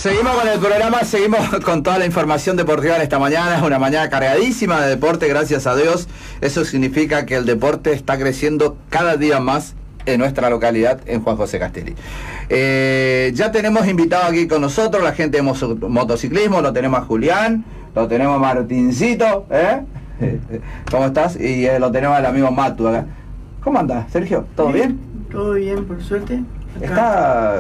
Seguimos con el programa, seguimos con toda la información deportiva en esta mañana. Es una mañana cargadísima de deporte, gracias a Dios. Eso significa que el deporte está creciendo cada día más en nuestra localidad, en Juan José Castelli. Ya tenemos invitado aquí con nosotros la gente de motociclismo, lo tenemos a Julián, lo tenemos a Martincito, ¿cómo estás? Y lo tenemos al amigo Matu acá. ¿Cómo andás, Sergio? ¿Todo bien? Todo bien, por suerte. Está...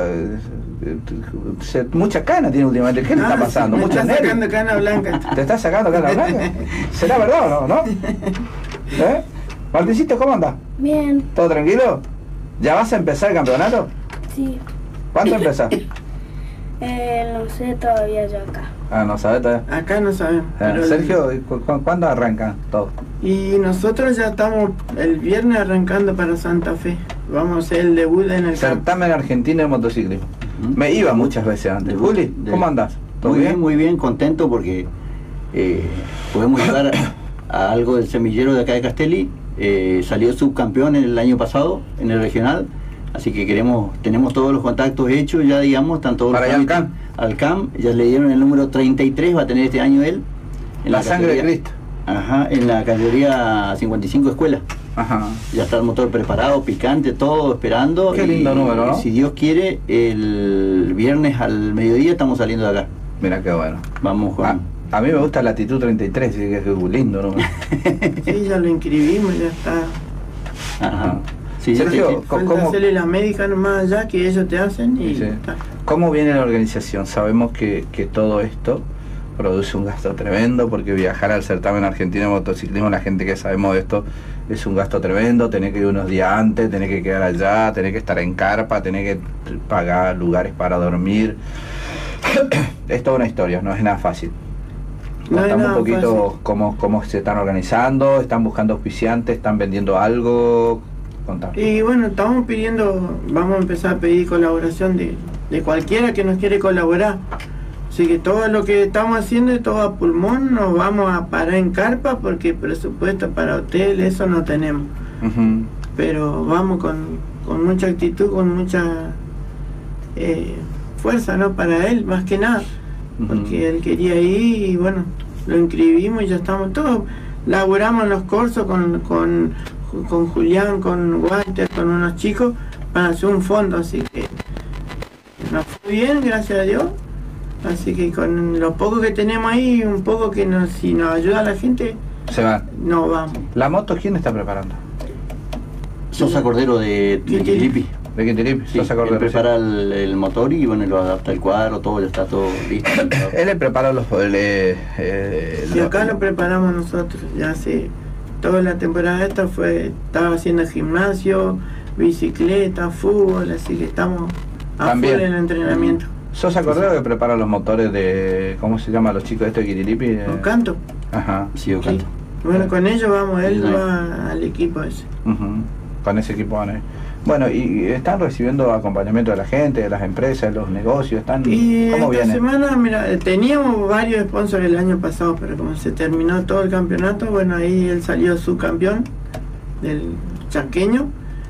mucha cana tiene últimamente. ¿Qué le está pasando? Me Mucha está sacando cana blanca. ¿Te está sacando cana blanca? ¿Será verdad o no? Martincito, ¿cómo andás? Bien. ¿Todo tranquilo? ¿Ya vas a empezar el campeonato? Sí. ¿Cuándo empezás? No sé todavía yo acá. Ah, no sabes todavía. Acá no sabemos. Sergio, ¿cuándo arranca todo? Y nosotros ya estamos el viernes arrancando para Santa Fe. Vamos a hacer el debut en el certamen argentino de motociclismo. Me iba muchas veces antes. Juli, ¿cómo andás? ¿Todo bien? Muy bien, contento porque podemos llegar a algo del semillero de acá de Castelli. Salió subcampeón el año pasado en el regional, así que tenemos todos los contactos hechos ya, digamos, están todos para los al CAM, ya le dieron el número 33, va a tener este año él en la sangre de Cristo. Ajá, en la categoría 55 escuelas. Ajá. Ya está el motor preparado, picante, todo esperando. Qué lindo número, ¿no? Si Dios quiere, el viernes al mediodía estamos saliendo de acá. Mira qué bueno. Vamos con... A mí me gusta la Latitud 33, que es lindo número. Sí, ya lo inscribimos, ya está. Ajá. Sí, Sergio, ¿cómo hacerle la médica nomás allá que ellos te hacen? Y sí. ¿Cómo viene la organización? Sabemos que todo esto produce un gasto tremendo, porque viajar al certamen argentino de motociclismo, la gente que sabemos de esto, es un gasto tremendo. Tenés que ir unos días antes, tenés que quedar allá, tenés que estar en carpa, tenés que pagar lugares para dormir. Es toda una historia, no es nada fácil. Contame un poquito cómo se están organizando, están buscando auspiciantes, están vendiendo algo. Contame. Y bueno, estamos pidiendo, vamos a empezar a pedir colaboración de cualquiera que nos quiere colaborar. Así que todo lo que estamos haciendo es todo a pulmón, nos vamos a parar en carpa porque presupuesto para hotel, eso no tenemos. Pero vamos con mucha actitud, con mucha fuerza, ¿no? Para él, más que nada. Porque él quería ir y bueno, lo inscribimos y ya estamos todos. Laburamos los cursos con Julián, con Walter, con unos chicos para hacer un fondo, así que nos fue bien, gracias a Dios. Así que con lo poco que tenemos ahí, un poco que si nos ayuda a la gente, se va. No vamos. ¿La moto quién está preparando? Sosa Cordero de Quintilipi. De Quintilipi, sí, Sosa Cordero. Él prepara el motor y bueno, lo adapta el cuadro, todo, ya está todo listo. Él le prepara los... y acá lo preparamos nosotros, ya hace toda la temporada esta estaba haciendo gimnasio, bicicleta, fútbol, así que estamos a full en el entrenamiento. Sosa Cordero que prepara los motores de... ¿Cómo se llama los chicos de esto de Quirilipi? Ocanto. Ajá. Sí, Ocanto. Sí. Bueno, con ellos vamos, él va al equipo ese. Con ese equipo van a ir. Bueno, y están recibiendo acompañamiento de la gente, de las empresas, de los negocios, están... ¿Cómo viene? Esta semana, mira, teníamos varios sponsors el año pasado, pero como se terminó todo el campeonato, bueno, ahí él salió subcampeón del chaqueño.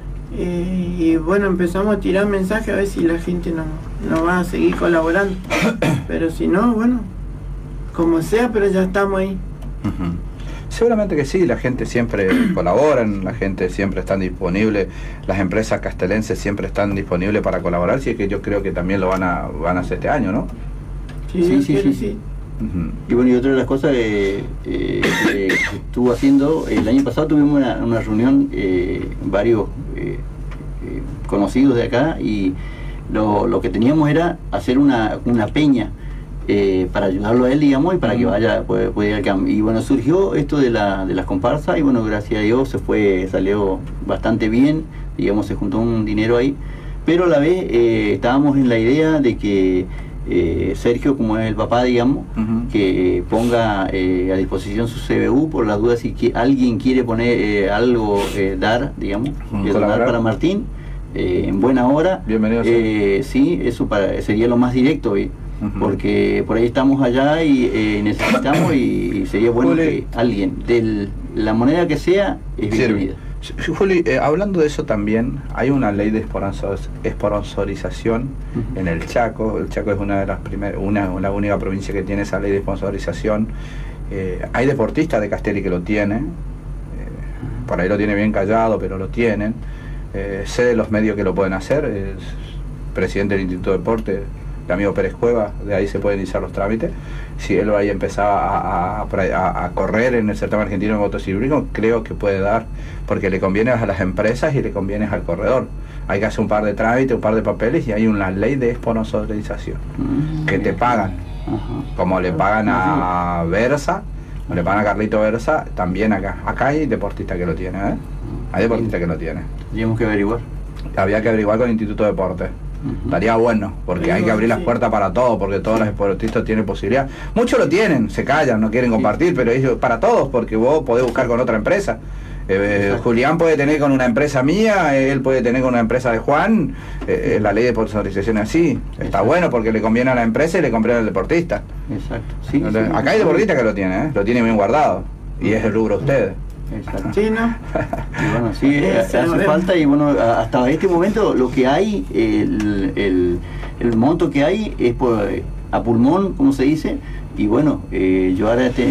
Y bueno, empezamos a tirar mensajes a ver si la gente nos va a seguir colaborando. Pero si no, bueno, como sea, pero ya estamos ahí. Seguramente que sí, la gente siempre colabora, la gente siempre está disponible, las empresas castelenses siempre están disponibles para colaborar, si es que yo creo que también lo van a hacer este año, ¿no? Sí. Y bueno, y otra de las cosas que estuvo haciendo, el año pasado tuvimos una reunión, varios conocidos de acá, y lo que teníamos era hacer una peña para ayudarlo a él, digamos, y para que pueda ir al campo. Y bueno, surgió esto de las comparsas, y bueno, gracias a Dios salió bastante bien, digamos, se juntó un dinero ahí, pero a la vez estábamos en la idea de que Sergio, como es el papá, digamos, que ponga a disposición su CBU por las dudas si alguien quiere poner algo, dar, digamos, donar para Martín, en buena hora. Bienvenido. Sí, eso sería lo más directo hoy. Porque por ahí estamos allá y necesitamos y sería bueno que alguien, de la moneda que sea, es bienvenida. Juli, hablando de eso también, hay una ley de sponsorización en el Chaco. El Chaco es una de las la única provincia que tiene esa ley de sponsorización. Hay deportistas de Castelli que lo tienen, por ahí lo tiene bien callado, pero lo tienen. Sé de los medios que lo pueden hacer, es presidente del Instituto de Deporte, el amigo Pérez Cueva, de ahí se pueden iniciar los trámites. Si él ahí empezaba a correr en el certamen argentino de motociclismo, creo que puede dar, porque le conviene a las empresas y le conviene al corredor. Hay que hacer un par de trámites, un par de papeles, y hay una ley de sponsorización que te pagan, como le pagan a Versa, o le pagan a Carlito Versa, también acá hay deportistas que lo tienen, hay deportistas que lo tienen. Tenemos que averiguar. Había que averiguar con el Instituto de Deporte. Estaría bueno, porque hay que abrir las puertas para todos, porque todos los deportistas tienen posibilidad. Muchos lo tienen, se callan, no quieren compartir, pero es para todos, porque vos podés buscar con otra empresa. Julián puede tener con una empresa mía, él puede tener con una empresa de Juan. La ley de sponsorización es así. Está bueno porque le conviene a la empresa y le conviene al deportista. Exacto. Sí, acá hay deportistas que lo tienen, lo tienen bien guardado, y es el rubro de ustedes. Exacto. Sí, ¿no? Y bueno, sí, hace falta, y bueno, hasta este momento lo que hay, el monto que hay es a pulmón, como se dice, y bueno, yo ahora este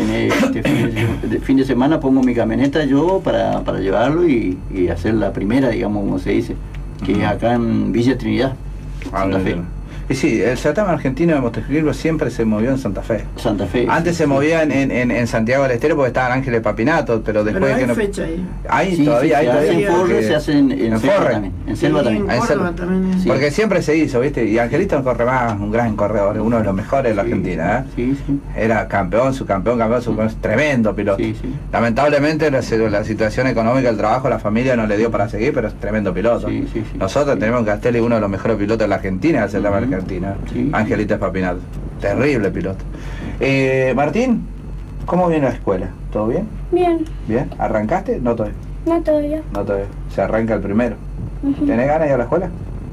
fin de semana pongo mi camioneta yo para llevarlo y hacer la primera, digamos, como se dice, que es acá en Villa Trinidad, Santa Fe. Y sí, el certamen argentino de motociclismo siempre se movió en Santa Fe. Santa Fe. Antes se movía en Santiago del Estero porque estaban Ángeles Papinato, pero después hay que no. fecha ahí. Ahí Sí, todavía, se hace en Forre, porque se hace en Selva también. En Selva también. En Córdoba también. Sí. Porque siempre se hizo, ¿viste? Y Angelito no corre más, un gran corredor, uno de los mejores de la Argentina, ¿eh? Sí, sí. Era campeón, subcampeón, tremendo piloto. Sí, sí. Lamentablemente la situación económica, el trabajo, la familia no le dio para seguir, pero es tremendo piloto. Sí, sí, sí. Nosotros tenemos en Castelli uno de los mejores pilotos de la Argentina, del certamen argentino. Sí. Angelito Papinato, terrible piloto. Martín, ¿cómo viene la escuela? ¿Todo bien? Bien, ¿Bien? ¿Arrancaste? No todavía. no todavía. No todavía. Se arranca el primero. ¿Tenés ganas de ir a la escuela?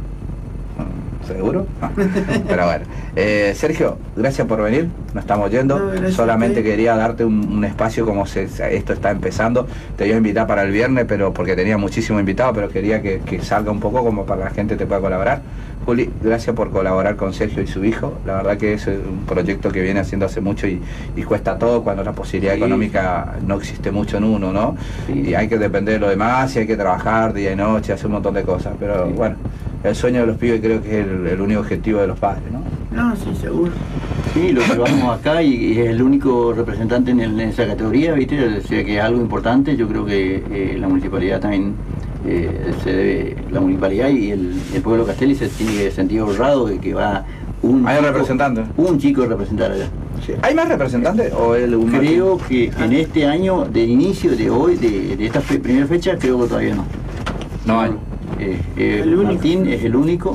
¿Seguro? No. Pero bueno. Sergio, gracias por venir. Nos estamos yendo. No, solamente quería darte un espacio como esto está empezando. Te iba a invitar para el viernes, pero porque tenía muchísimos invitados, pero quería que salga un poco como para que la gente te pueda colaborar. Juli, gracias por colaborar con Sergio y su hijo. La verdad que es un proyecto que viene haciendo hace mucho y cuesta todo cuando la posibilidad económica no existe mucho en uno, ¿no? Y hay que depender de lo demás y hay que trabajar día y noche, hacer un montón de cosas. Pero bueno, el sueño de los pibes creo que es el único objetivo de los padres, ¿no? No, sí, seguro. Sí, lo llevamos acá y es el único representante en esa categoría, ¿viste? O sea que es algo importante. Yo creo que la municipalidad también se debe, la municipalidad y el pueblo de Castelli se tiene que sentir honrado de que va ¿Hay representantes? Un chico a representar allá. Sí. ¿Hay más representantes o Creo que en este año, de inicio de hoy, de esta primera fecha, creo que todavía no. No hay. Martín es el único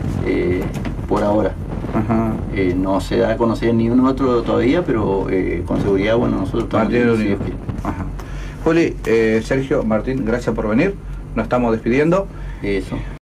por ahora. Ajá. No se da a conocer ni uno otro todavía, pero con seguridad, bueno, nosotros estamos... Martín es el único. Ajá. Juli, Sergio, Martín, gracias por venir. Nos estamos despidiendo. Eso.